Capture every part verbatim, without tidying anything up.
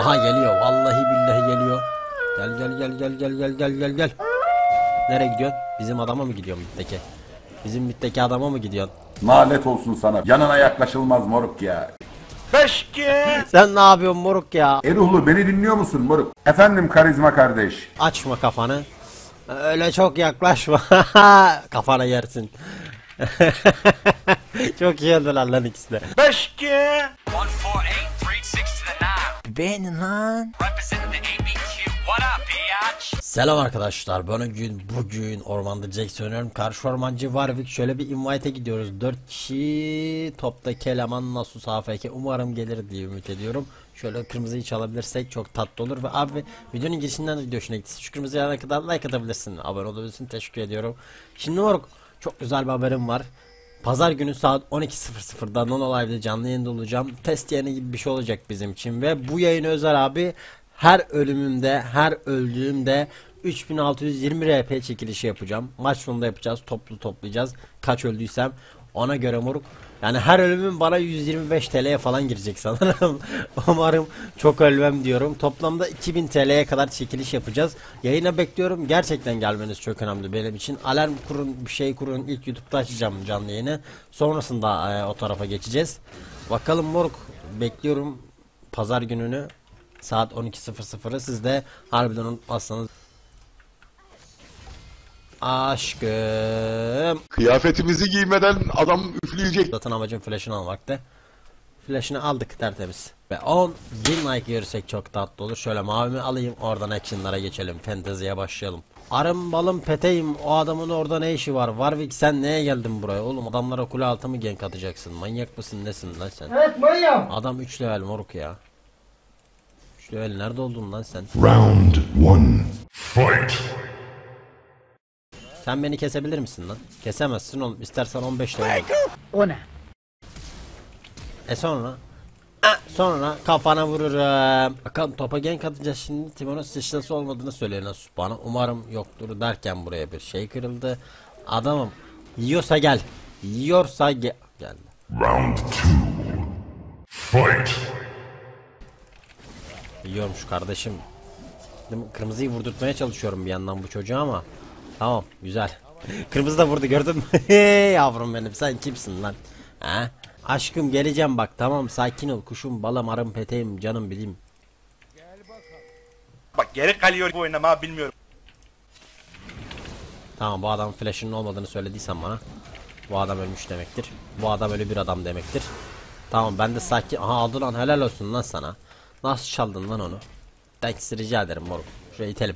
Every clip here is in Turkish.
Aha geliyor. Vallahi billahi geliyor. Gel gel gel gel gel gel gel gel gel. Nereye gidiyorsun? Bizim adama mı gidiyorsun mitteki? Bizim mitteki adama mı gidiyorsun? Lanet olsun sana. Yanına yaklaşılmaz moruk ya. Beşke. Sen ne yapıyorsun moruk ya? Eruhlu beni dinliyor musun moruk? Efendim karizma kardeş. Açma kafanı. Öyle çok yaklaşma. Kafana yersin. Çok iyi öldüler lan ikisi de. Beşke. Beğenin lan. Selam arkadaşlar. Bugün bugün ormanda Jax oynuyorum. Karşı ormancı Warwick. Şöyle bir invite'e gidiyoruz. dört kişi toptaki eleman Nasus A F K. Umarım gelir diye ümit ediyorum. Şöyle kırmızıyı çalabilirsek çok tatlı olur. Ve abi videonun girişinden video hoşuna gittiyse şu kırmızı yana kadar like atabilirsin. Abone olabilirsin. Teşekkür ediyorum. Şimdi moruk çok güzel bir haberim var. Pazar günü saat on iki sıfır sıfırda Nono Live'de canlı yayında olacağım. Test yayını gibi bir şey olacak bizim için ve bu yayın özel abi. Her ölümümde, her öldüğümde üç bin altı yüz yirmi R P çekilişi yapacağım. Maç sonunda yapacağız. Toplu toplayacağız. Kaç öldüysem ona göre moruk. Yani her ölümüm bana yüz yirmi beş T L'ye falan girecek sanırım. Umarım çok ölmem diyorum. Toplamda iki bin T L'ye kadar çekiliş yapacağız. Yayına bekliyorum. Gerçekten gelmeniz çok önemli benim için. Alarm kurun, bir şey kurun. İlk YouTube'da açacağım canlı yayını. Sonrasında e, o tarafa geçeceğiz. Bakalım moruk. Bekliyorum pazar gününü. Saat on iki sıfır sıfırı siz de harbiden unutmazsanız. Aşkım. Kıyafetimizi giymeden adam üfleyecek. Zaten amacım flash'ını almaktı. Flash'ını aldık tertemiz. Ve on bin like görürsek çok tatlı olur. Şöyle mavimi alayım, oradan action'lara geçelim. Fantasy'ye başlayalım. Arım balım peteyim, o adamın orada ne işi var? Warwick sen neye geldin buraya? Oğlum adamlara kule altı mı gank atacaksın? Manyak mısın nesin lan sen? Evet manyak. Adam üç level moruk ya. üç level nerede oldun lan sen? Round one. Fight. Sen beni kesebilir misin lan? Kesemezsin oğlum. İstersen on beş level. O ne? E sonra? Ah, sonra kafana vururum. Bakalım topa gank atacağız şimdi. Timon'un sıçrası olmadığını söylüyor Nasus bana. Umarım yoktur derken buraya bir şey kırıldı. Adamım. Yiyorsa gel. Yiyorsa gel. Geldi. Round two. Fight. Yiyormuş kardeşim. Kırmızıyı vurdurtmaya çalışıyorum bir yandan bu çocuğa ama. Tamam güzel. Kırmızı da vurdu gördün mü? Yavrum benim sen kimsin lan? Ha? Aşkım geleceğim bak tamam sakin ol kuşum balam arım peteğim canım bileyim. Bak geri kalıyor bu oynama bilmiyorum. Tamam bu adamın flash'ının olmadığını söylediysen bana. Bu adam ölmüş demektir. Bu adam ölü bir adam demektir. Tamam ben de sakin. Aha aldı lan helal olsun lan sana. Nasıl çaldın lan onu? Thanks rica ederim moruk. Şuraya itelim.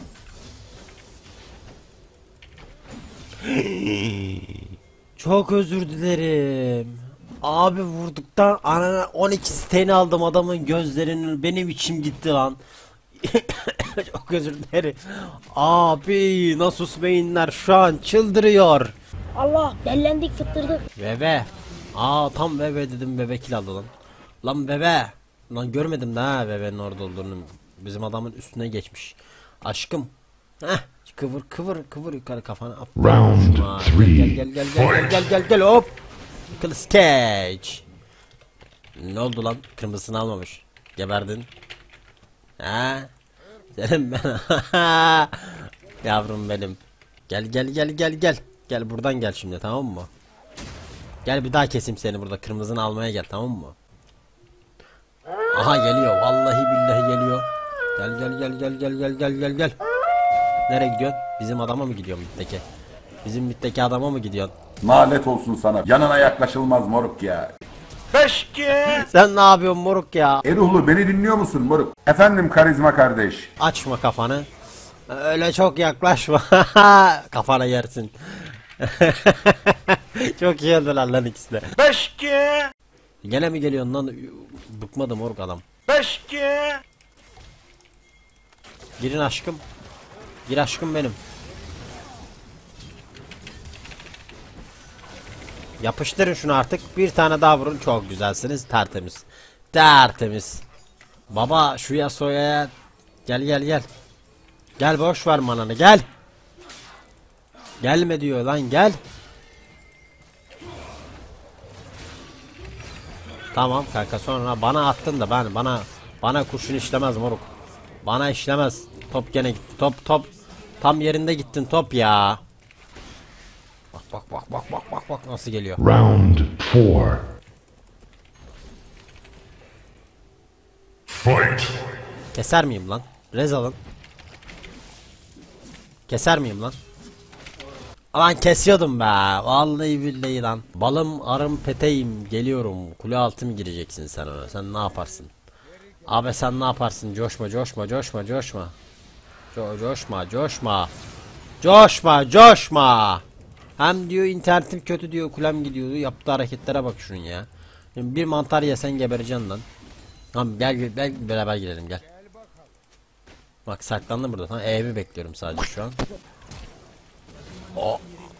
Çok özür dilerim. Abi vurduktan anana on iki steni aldım adamın gözlerinin benim içim gitti lan. Çok özür dilerim. Abi Nasus beyinler şu an çıldırıyor. Allah dellendik fıttırdık. Bebe. Aa tam bebe dedim bebe kill aldı lan. Lan bebe. Lan görmedim de ha bebenin orada olduğunu. Bizim adamın üstüne geçmiş. Aşkım. Heh. Kıvır kıvır kıvır yukarı kafana. Round three. Gel gel gel gel gel gel gel gel hop. Nicolas Cage. Ne oldu lan? Kırmızısını almamış. Geberdin. Ha? Senin ben. Yavrum benim. Gel gel gel gel gel. Gel buradan gel şimdi tamam mı? Gel bir daha keseyim seni burada. Kırmızını almaya gel tamam mı? Aha geliyor. Vallahi billahi geliyor. Gel gel gel gel gel gel gel gel gel. Nereye gidiyorsun? Bizim adama mı gidiyorsun mitteki? Bizim mitteki adama mı gidiyorsun? Lanet olsun sana. Yanına yaklaşılmaz moruk ya. Beşke. Sen ne yapıyorsun moruk ya? Eruhlu beni dinliyor musun moruk? Efendim karizma kardeş. Açma kafanı. Öyle çok yaklaşma. Kafana yersin. Çok iyi öldüler lan ikisi de. Beşke. Gene mi geliyorsun lan? Bıkmadı moruk adam. Beşke. Girin aşkım. Gir aşkım benim. Yapıştırın şunu artık. Bir tane daha vurun. Çok güzelsiniz. Tertemiz. Tertemiz. Baba şu Yasuo'ya gel gel gel. Gel boş ver mananı gel. Gelme diyor lan gel. Tamam kanka sonra bana attın da ben bana Bana kurşun işlemez moruk. Bana işlemez. Top gene gitti. Top top. Tam yerinde gittin top ya. Bak bak bak bak bak bak bak nasıl geliyor. Round four. Fight. Keser miyim lan? Rez alın. Keser miyim lan? Lan kesiyordum be. Vallahi billahi lan. Balım arım peteğim geliyorum. Kule altı mı gireceksin sen ona? Sen ne yaparsın? Abi sen ne yaparsın? Coşma coşma coşma coşma. Co coşma coşma. Coşma coşma. Hem diyor internetim kötü diyor, kulem gidiyordu. Yaptığı hareketlere bak şunun ya. Şimdi bir mantar yesen gebereceksin lan. Tamam gel gel, gel beraber girelim gel. Bak saklandım burada. Tamam E'mi bekliyorum sadece şu an. Oh.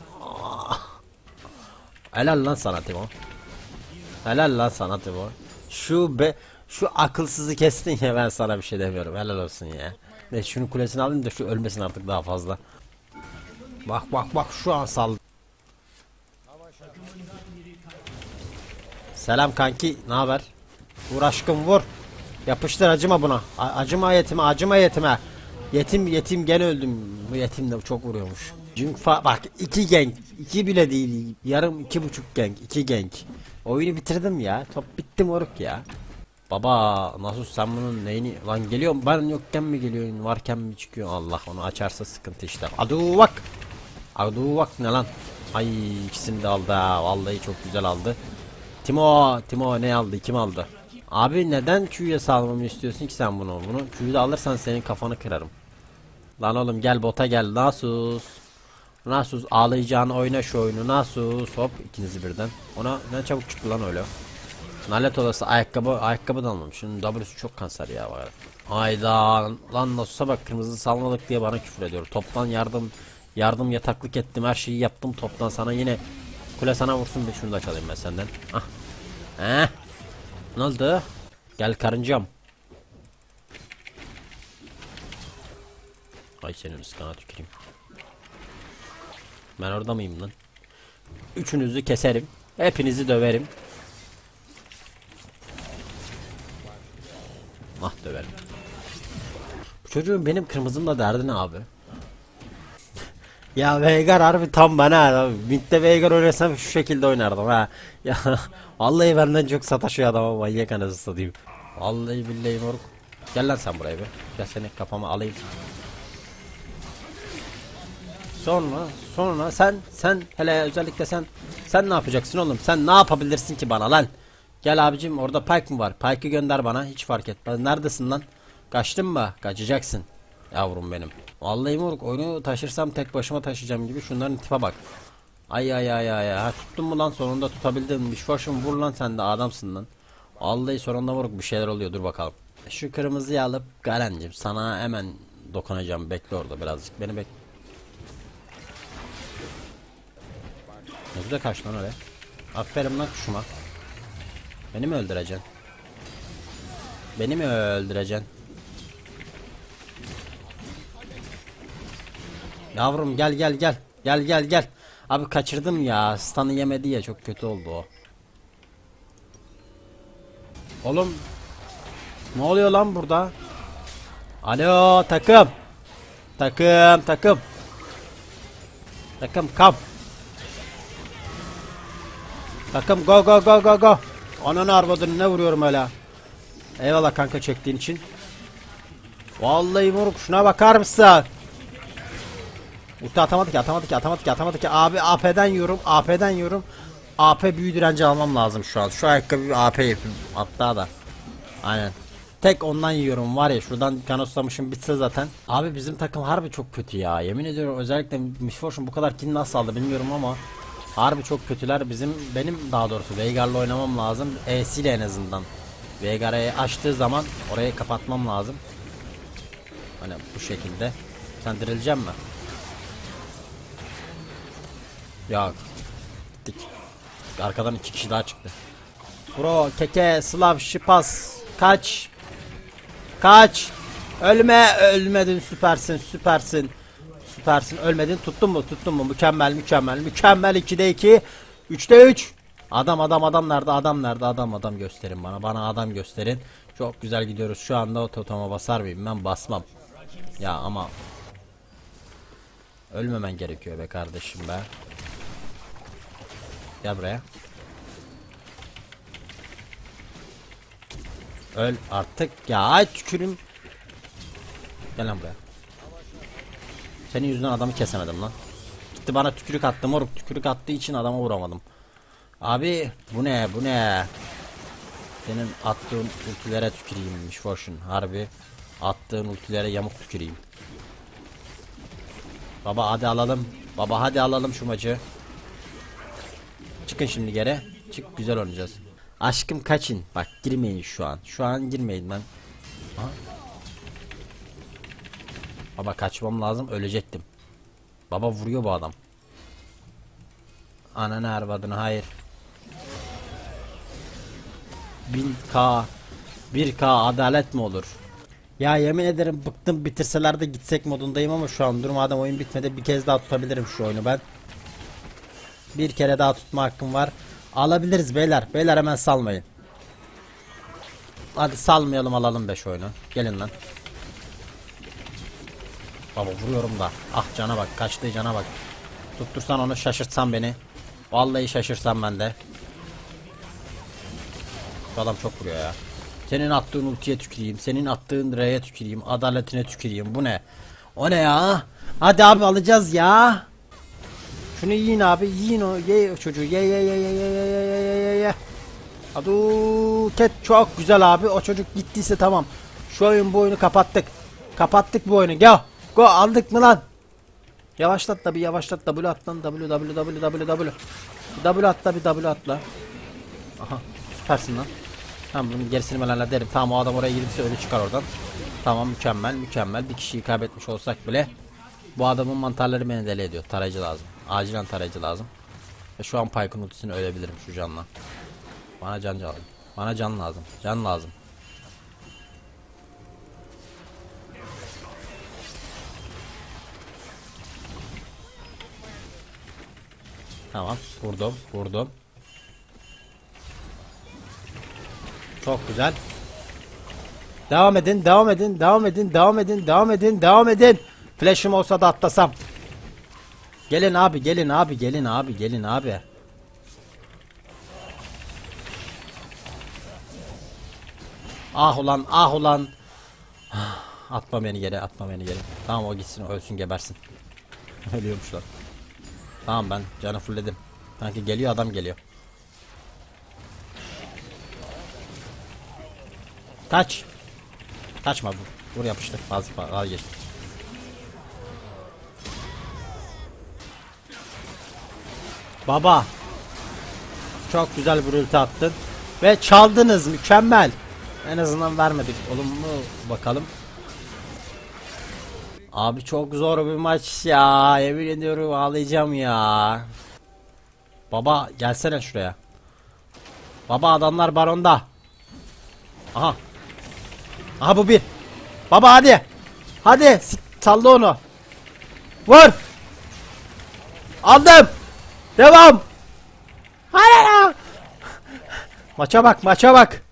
Helal lan sana Timo. Helal lan sana Timo. Şu be şu akılsızı kestin ya, ben sana bir şey demiyorum. Helal olsun ya. Ve şunun kulesini alayım da şu ölmesin artık daha fazla. Bak bak bak şu an sal. Selam kanki, ne haber? Vur aşkım vur. Yapıştır, acıma buna. A acıma yetime, acıma yetime. Yetim yetim gene öldüm. Bu yetim de çok vuruyormuş. Çünkü bak iki gank, iki bile değil. Yarım iki buçuk gank, iki gank. Oyunu bitirdim ya. Top bitti moruk ya. Baba nasıl sen bunun neyini lan, geliyor ben yokken mi geliyorsun, varken mi çıkıyor? Allah, onu açarsa sıkıntı işte. Adu bak. Adu bak ne lan? Ay ikisini de aldı ha. Vallahi çok güzel aldı. Timo, Timo ne aldı? Kim aldı? Abi neden Q'ya salmamı istiyorsun ki sen bunu? Bunu Q'yu da alırsan senin kafanı kırarım. Lan oğlum gel bota gel. Nasus. Nasus ağlayacağını oyna şu oyunu. Nasus hop ikinizi birden. Ona ne çabuk çıktı lan öyle. Nalet olası ayakkabı ayakkabı da almamış. Şunun W'su çok kanser ya var. Hayda lan Nasus'a bak, kırmızı salmalık diye bana küfür ediyor. Toptan yardım yardım yataklık ettim, her şeyi yaptım toptan, sana yine kule sana vursun, bir şunu da çalayım ben senden. Ah. He. Ne oldu? Gel karıncam. Ay senin ıskana tüküreyim. Ben orada mıyım lan? Üçünüzü keserim. Hepinizi döverim. Ah döverim. Bu çocuğun benim kırmızımla derdi ne abi? Ya Veigar harbi tam bana abi. Mid'de Veigar oynasam şu şekilde oynardım ha. Ya vallahi benden çok sataşıyor adama, manyak anasını satayım. Vallahi billahi moruk. Gel lan sen buraya bir. Gel seni kafama alayım. Sonra sonra sen sen hele özellikle sen sen ne yapacaksın oğlum? Sen ne yapabilirsin ki bana lan? Gel abicim, orada Pyke mı var? Pyke'ı gönder bana, hiç fark etmez. Neredesin lan? Kaçtın mı? Kaçacaksın. Yavrum benim. Vallahi moruk, oyunu taşırsam tek başıma taşıyacağım gibi, şunların tipe bak. Ay ay ay ay. Ha tuttun mu lan sonunda, tutabildin. Bir şoşum vur lan, sen de adamsın lan. Vallahi sonunda moruk bir şeyler oluyor, dur bakalım. Şu kırmızıyı alıp Garen'cim sana hemen dokunacağım, bekle orada birazcık beni bek. Ne güzel kaç lan öyle. Aferin lan kuşuma. Beni mi öldüreceksin? Beni mi öldüreceksin? Yavrum gel gel gel. Gel gel gel. Abi kaçırdım ya. Stun'ı yemedi ya, çok kötü oldu o. Oğlum. Ne oluyor lan burada? Alo takım. Takım takım. Takım kam. Takım go go go go go. Ananı arvadını ne vuruyorum öyle. Eyvallah kanka çektiğin için. Vallahi moruk şuna bakar mısın? Ulti atamadı ki, atamadı ki, atamadı ki, atamadı ki. Abi A P'den yiyorum, A P'den yiyorum. A P büyü direnci almam lazım şu an. Şu ayakkabı bir A P yapayım. Hatta da. Aynen. Tek ondan yiyorum var ya, şuradan kanoslamışım bitse zaten. Abi bizim takım harbi çok kötü ya. Yemin ediyorum, özellikle Miss Fortune bu kadar kill nasıl aldı bilmiyorum ama harbi çok kötüler. Bizim benim daha doğrusu Veigar'la oynamam lazım. E'siyle en azından. Veigar'ı açtığı zaman orayı kapatmam lazım. Hani bu şekilde. Sen dirileceksin mi? Ya gittik. Arkadan iki kişi daha çıktı. Bro, keke, Slav, Şipas. Kaç. Kaç. Ölme. Ölmedin, süpersin, süpersin. Süpersin, ölmedin, tuttun mu, tuttun mu? Mükemmel, mükemmel, mükemmel. ikide iki. üçte üç. Adam, adam, adam nerede? Adam nerede? Adam, adam gösterin bana. Bana adam gösterin. Çok güzel gidiyoruz. Şu anda o totoma basar mıyım? Ben basmam. Ya ama ölmemen gerekiyor be kardeşim be. Gel buraya. Öl artık ya, ay tükürüm. Gel lan buraya. Senin yüzünden adamı kesemedim lan. Gitti bana tükürük attı moruk, tükürük attığı için adama vuramadım. Abi bu ne bu ne? Senin attığın ultilere tüküreyimmiş Fortune. Harbi attığın ultilere yamuk tüküreyim. Baba hadi alalım. Baba hadi alalım şu maçı. Çıkın şimdi geri. Çık, güzel oynayacağız. Aşkım kaçın. Bak girmeyin şu an. Şu an girmeyin ben. Aha. Baba kaçmam lazım, ölecektim. Baba vuruyor bu adam. Ananı arvadını, hayır. bin K bir K adalet mi olur? Ya yemin ederim bıktım, bitirseler de gitsek modundayım ama şu an durmadan oyun bitmedi. Bir kez daha tutabilirim şu oyunu ben. Bir kere daha tutma hakkım var. Alabiliriz beyler. Beyler hemen salmayın. Hadi salmayalım, alalım beş oyunu. Gelin lan. Baba vuruyorum da. Ah cana bak, kaçtığı cana bak. Tuttursan onu, şaşırtsan beni. Vallahi şaşırsan ben de. Bu adam çok vuruyor ya. Senin attığın ultiye tüküreyim. Senin attığın R'ye tüküreyim. Adaletine tüküreyim. Bu ne? O ne ya? Hadi abi alacağız ya. Şunu yiyin abi. Yiyin o. Ye o çocuğu. Ye ye ye ye ye ye ye ye ye ye. Adu ket çok güzel abi. O çocuk gittiyse tamam. Şu oyun bu oyunu kapattık. Kapattık bu oyunu. Go. Go aldık mı lan? Yavaşlat da bir yavaşlat. W at lan. W W W W W. W atla bir W atla. Aha. Süpersin lan. Tamam bunun gerisini ben hallederim. Tamam o adam oraya girdiyse ölü çıkar oradan. Tamam mükemmel mükemmel. Bir kişiyi kaybetmiş olsak bile bu adamın mantarları beni deli ediyor. Tarayıcı lazım. Acilen tarayıcı lazım. Ve şu an Pyke'ın ultisini ölebilirim şu canla. Bana can lazım. Bana can lazım. Can lazım. Tamam vurdum vurdum. Çok güzel. Devam edin, devam edin, devam edin, devam edin, devam edin, devam edin. Flash'ım olsa da atlasam. Gelin abi, gelin abi, gelin abi, gelin abi. Ah ulan, ah ulan. Atma beni geri, atma beni geri. Tamam o gitsin, ölsün, gebersin. Ölüyormuş lan. Tamam ben canı fullledim. Sanki geliyor, adam geliyor. Kaç. Kaçma bu. Vur yapıştır. Fazla fazla geçti. Baba. Çok güzel bir ulti attın. Ve çaldınız. Mükemmel. En azından vermedik. Olumlu bakalım. Abi çok zor bir maç ya. Yemin ediyorum ağlayacağım ya. Baba gelsene şuraya. Baba adamlar baronda. Aha. Aha bu bir. Baba hadi. Hadi salla onu. Vur. Aldım. Devam. Hayır. Maça bak, maça bak.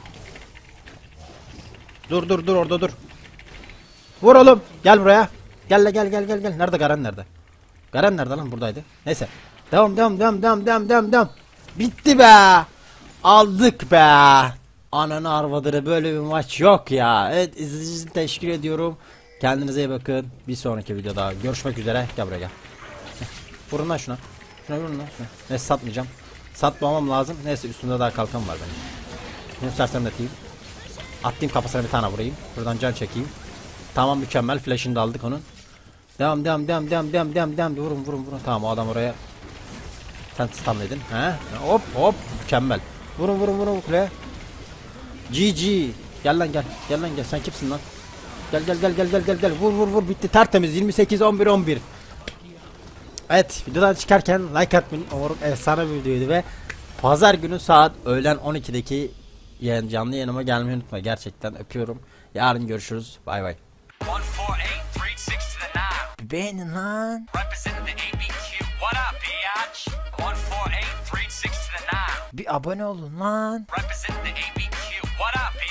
Dur dur dur orada dur. Vur oğlum. Gel buraya. Gel gel gel gel gel. Nerede Garen nerede? Garen nerede lan? Buradaydı. Neyse. Devam devam devam devam devam devam devam. Bitti be. Aldık be. Ananı arvadırı, böyle bir maç yok ya. Evet, izlediğiniz için teşekkür ediyorum. Kendinize iyi bakın. Bir sonraki videoda görüşmek üzere. Gel buraya gel. Vurun lan şuna. Şuna vurun lan şuna. Neyse satmayacağım. Satmamam lazım. Neyse üstümde daha kalkan var benim. Bunu sersemleteyim. Atlayayım kafasına bir tane vurayım. Buradan can çekeyim. Tamam mükemmel. Flash'ını da aldık onun. Devam devam devam devam devam devam devam. Vurun vurun vurun. Tamam o adam oraya. Sen stunledin. He? Hop hop. Mükemmel. Vurun vurun vurun kuleye. G G. Gel lan gel. Gel lan gel. Sen kimsin lan? Gel gel gel gel gel gel gel. Vur vur vur. Bitti tertemiz. yirmi sekiz on bir on bir. Evet, videodan çıkarken like atmayı, umarım efsane bir videoydu ve pazar günü saat öğlen on ikideki canlı yayınıma gelmeyi unutma. Gerçekten öpüyorum. Yarın görüşürüz. Bay bay. Beğenin lan. Bir abone olun lan.